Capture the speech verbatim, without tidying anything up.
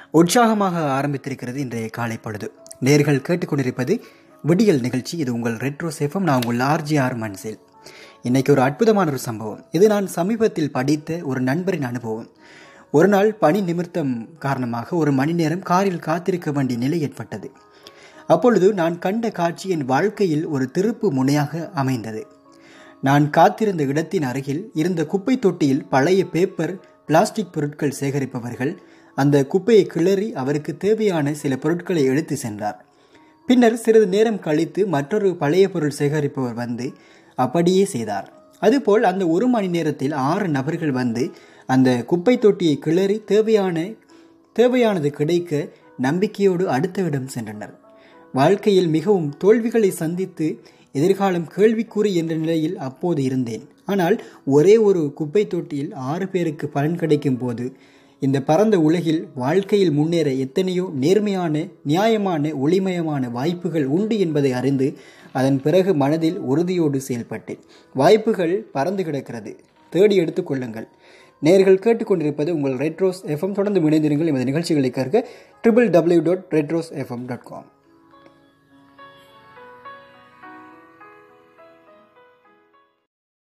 உற்சாகமாக ஆரம்பித்திருக்கிறது இன்றைய காலை பொழுது. நேர்கள் கேட்டுக்கொண்டிருப்பது விடியல் நிகழ்ச்சி. இது உங்கள் ரெட்ரோஸ் எஃப்எம். நான் உங்கள் ஆர்ஜிஆர் மன்சில். இன்னைக்கு ஒரு அற்புதமான ஒரு சம்பவம். இது நான் சமீபத்தில் படித்த ஒரு நண்பரின் அனுபவம். ஒரு நாள் பணி நிமித்தம் காரணமாக ஒரு மணி நேரம் காரில் காத்திருக்க வேண்டிய நிலை ஏற்பட்டது. அப்பொழுது நான் கண்ட காட்சி என் வாழ்க்கையில் ஒரு திருப்பு முனையாக அமைந்தது. நான் காத்திருந்த இடத்தின் அருகில் இருந்த குப்பை தொட்டியில் பழைய பேப்பர், பிளாஸ்டிக் பொருட்கள் சேகரிப்பவர்கள் அந்த குப்பையை கிளறி அவருக்கு தேவையான சில பொருட்களை எடுத்து சென்றார். பின்னர் சிறிது நேரம் கழித்து மற்றொரு பழைய பொருள் சேகரிப்பவர் வந்து அப்படியே செய்தார். அதுபோல் அந்த ஒரு மணி நேரத்தில் ஆறு நபர்கள் வந்து அந்த குப்பை தொட்டியை கிளறி தேவையான தேவையானது கிடைக்க நம்பிக்கையோடு அடுத்த இடம் சென்றனர். வாழ்க்கையில் மிகவும் தோல்விகளை சந்தித்து எதிர்காலம் கேள்விக்குறி என்ற நிலையில் அப்போது இருந்தேன். ஆனால் ஒரே ஒரு குப்பை தொட்டியில் ஆறு பேருக்கு பலன் கிடைக்கும் போது இந்த பரந்த உலகில் வாழ்க்கையில் முன்னேற எத்தனையோ நேர்மையான, நியாயமான, ஒளிமயமான வாய்ப்புகள் உண்டு என்பதை அறிந்து அதன் பிறகு மனதில் உறுதியோடு செயல்பட்டேன். வாய்ப்புகள் பறந்து கிடக்கிறது, தேடி எடுத்துக் கொள்ளுங்கள். நேர்கள் கேட்டுக்கொண்டிருப்பது உங்கள் ரெட்ரோஸ் எஃப்எம். தொடர்ந்து இணைந்திருங்கள். எமது நிகழ்ச்சிகளை கற்க triple W dot Retros FM dot com.